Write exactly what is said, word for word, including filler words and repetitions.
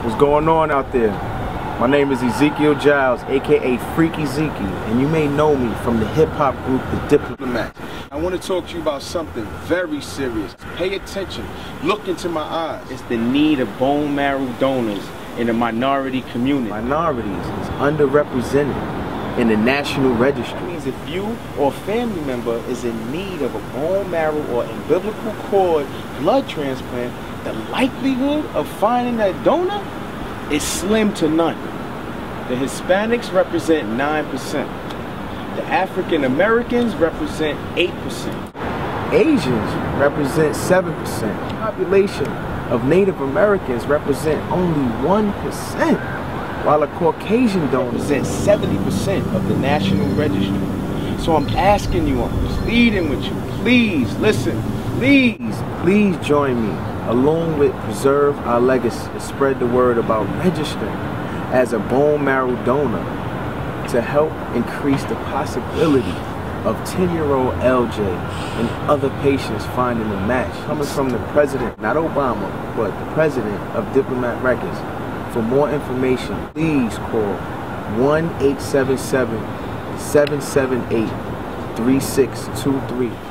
What's going on out there? My name is Ezekiel Giles, aka Freekey Zekey, and you may know me from the hip-hop group The DIPSET. I want to talk to you about something very serious. Pay attention. Look into my eyes. It's the need of bone marrow donors in the minority community. Minorities is underrepresented in the national registry. That means if you or a family member is in need of a bone marrow or umbilical cord blood transplant, the likelihood of finding that donor is slim to none. The Hispanics represent nine percent. The African Americans represent eight percent. Asians represent seven percent. The population of Native Americans represent only one percent, while a Caucasian donor represents seventy percent of the national registry. So I'm asking you, I'm pleading with you, please listen, please. Please join me, along with Preserve Our Legacy, to spread the word about registering as a bone marrow donor to help increase the possibility of ten-year-old L J and other patients finding a match. Coming from the president, not Obama, but the president of Diplomat Records. For more information, please call one eight seven seven, seven seven eight, three six two three.